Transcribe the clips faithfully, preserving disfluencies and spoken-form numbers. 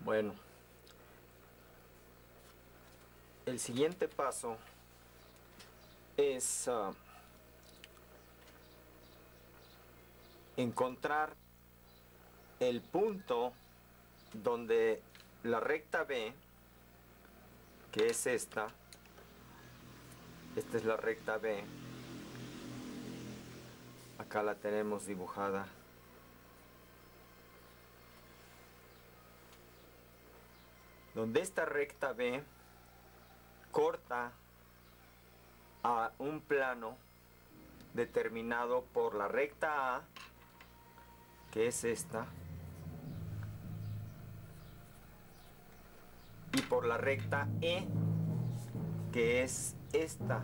Bueno, el siguiente paso es uh, encontrar el punto donde la recta B, que es esta, esta es la recta B, acá la tenemos dibujada, donde esta recta B corta a un plano determinado por la recta A, que es esta, y por la recta E, que es esta.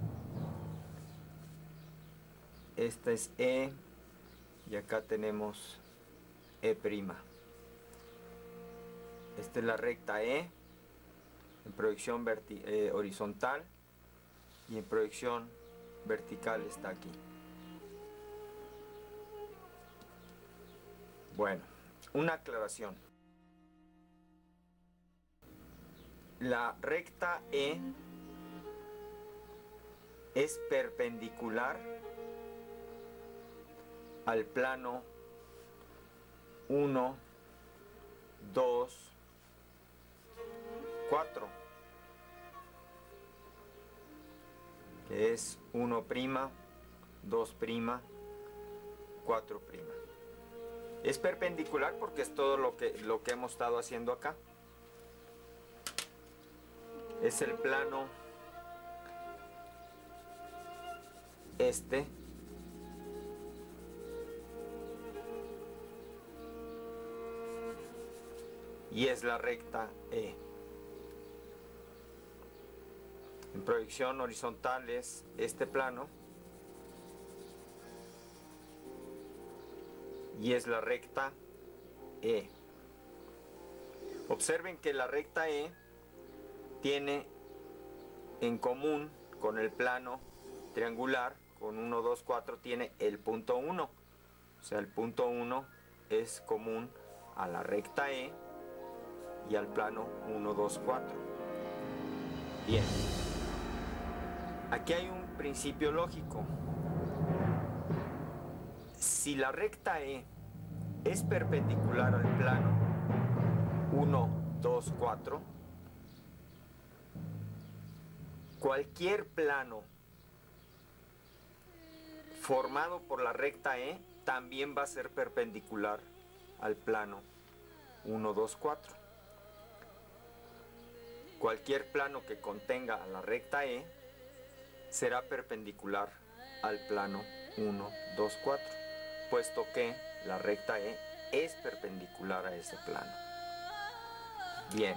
Esta es E y acá tenemos E'. Esta es la recta E en proyección eh, horizontal, y en proyección vertical está aquí. Bueno, una aclaración. La recta E es perpendicular al plano uno, dos, cuatro, que es uno', dos', cuatro'. Es perpendicular porque es todo lo que, lo que hemos estado haciendo acá. Es el plano este, y es la recta E. En proyección horizontal es este plano y es la recta E. Observen que la recta E tiene en común con el plano triangular, con uno, dos, cuatro, tiene el punto uno. O sea, el punto uno es común a la recta E y al plano uno, dos, cuatro. Bien. Aquí hay un principio lógico. Si la recta E es perpendicular al plano uno, dos, cuatro, cualquier plano formado por la recta E también va a ser perpendicular al plano uno, dos, cuatro. Cualquier plano que contenga a la recta E será perpendicular al plano uno, dos, cuatro, puesto que la recta E es perpendicular a ese plano. Bien.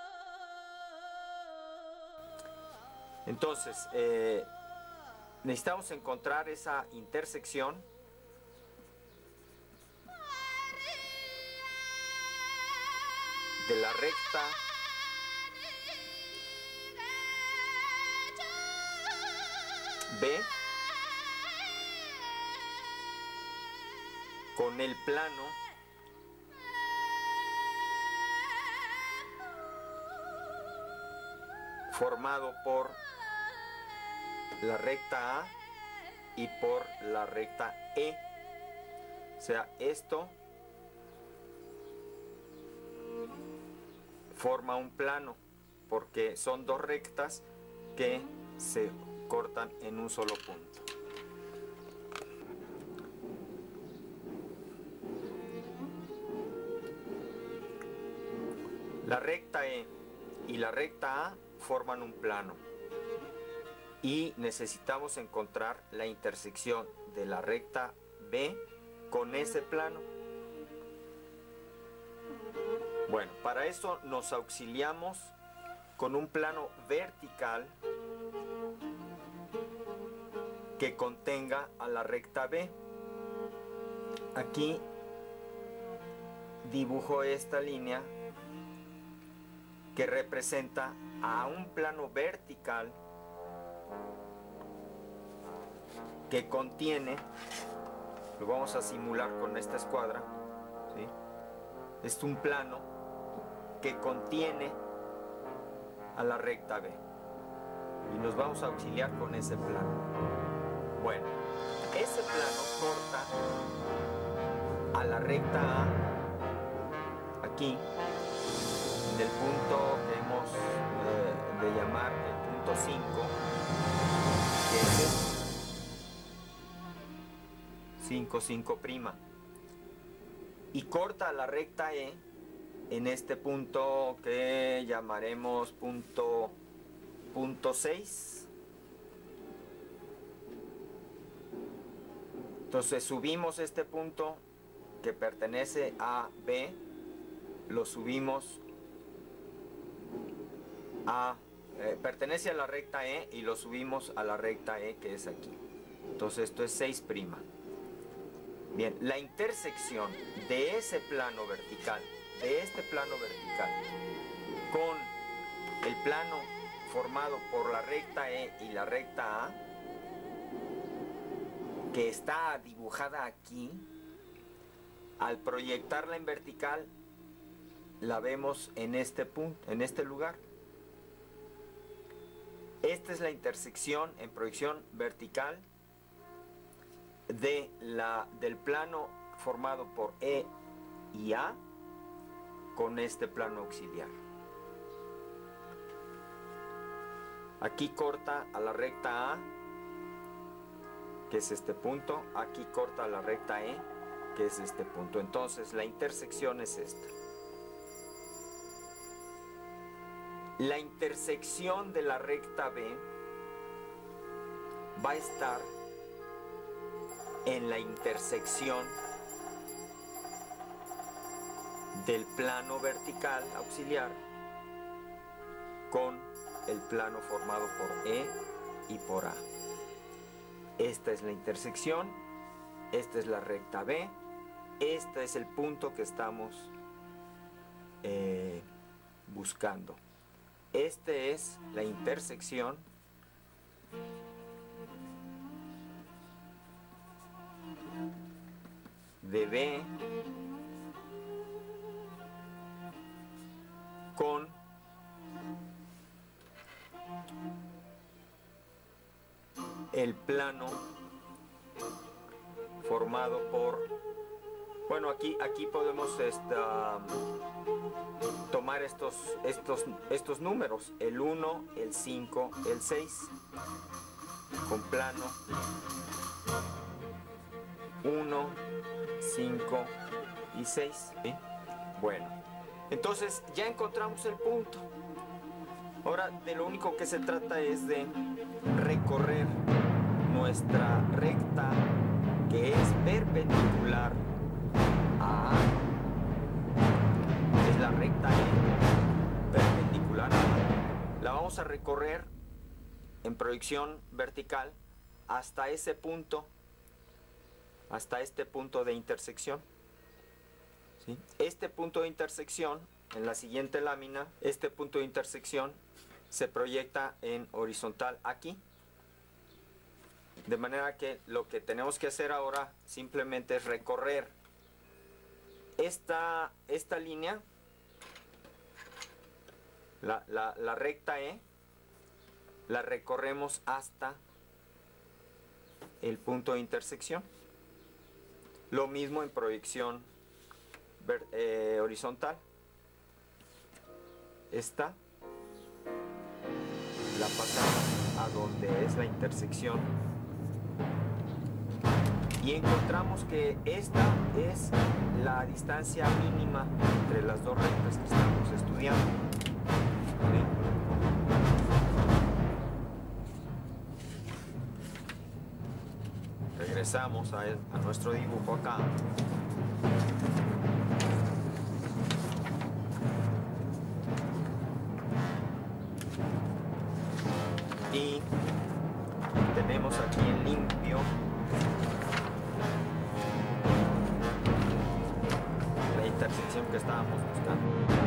Entonces, eh, necesitamos encontrar esa intersección de la recta B con el plano formado por la recta A y por la recta E. O sea, esto forma un plano porque son dos rectas que se cortan en un solo punto. La recta E y la recta A forman un plano y necesitamos encontrar la intersección de la recta B con ese plano. Bueno, para eso nos auxiliamos con un plano vertical que contenga a la recta B. Aquí dibujo esta línea que representa a un plano vertical que contiene, lo vamos a simular con esta escuadra, ¿sí? Es un plano que contiene a la recta B. Y nos vamos a auxiliar con ese plano. Bueno, ese plano corta a la recta A, aquí, en el punto que hemos eh, de llamar el punto cinco, que es cinco, cinco prima. Y corta a la recta E en este punto que llamaremos punto, punto seis. Entonces subimos este punto que pertenece a B, lo subimos a, eh, pertenece a la recta E y lo subimos a la recta E, que es aquí. Entonces esto es seis prima. Bien, la intersección de ese plano vertical, de este plano vertical, con el plano formado por la recta E y la recta A, que está dibujada aquí, al proyectarla en vertical, la vemos en este punto, en este lugar. Esta es la intersección en proyección vertical de la, del plano formado por E y A con este plano auxiliar. Aquí corta a la recta A, que es este punto. Aquí corta a la recta E, que es este punto. Entonces la intersección es esta. La intersección de la recta B va a estar en la intersección del plano vertical auxiliar con el plano formado por E y por A. Esta es la intersección, esta es la recta B, este es el punto que estamos eh, buscando. Esta es la intersección de B con el plano formado por, bueno, aquí aquí podemos esta, tomar estos estos estos números, el uno, el cinco, el seis, con plano uno, cinco y seis, ¿sí? Bueno, entonces ya encontramos el punto. Ahora de lo único que se trata es de recorrer nuestra recta, que es perpendicular a A, es la recta E, perpendicular a A. La vamos a recorrer en proyección vertical hasta ese punto, hasta este punto de intersección, ¿sí? Este punto de intersección, en la siguiente lámina, este punto de intersección se proyecta en horizontal aquí. De manera que lo que tenemos que hacer ahora simplemente es recorrer esta, esta línea, la, la, la recta E, la recorremos hasta el punto de intersección. Lo mismo en proyección ver, eh, horizontal. Esta la pasamos a donde es la intersección y encontramos que esta es la distancia mínima entre las dos rectas que estamos estudiando. ¿Sí? Regresamos a, el, a nuestro dibujo acá. Y tenemos aquí en limpio la intersección que estábamos buscando.